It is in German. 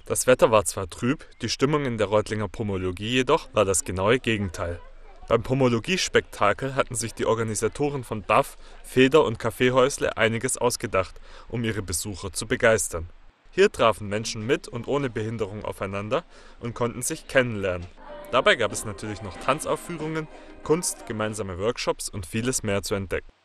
Das Wetter war zwar trüb, die Stimmung in der Reutlinger Pomologie jedoch war das genaue Gegenteil. Beim Pomologie-Spektakel hatten sich die Organisatoren von BAFF, Feder und Kaffeehäusle einiges ausgedacht, um ihre Besucher zu begeistern. Hier trafen Menschen mit und ohne Behinderung aufeinander und konnten sich kennenlernen. Dabei gab es natürlich noch Tanzaufführungen, Kunst, gemeinsame Workshops und vieles mehr zu entdecken.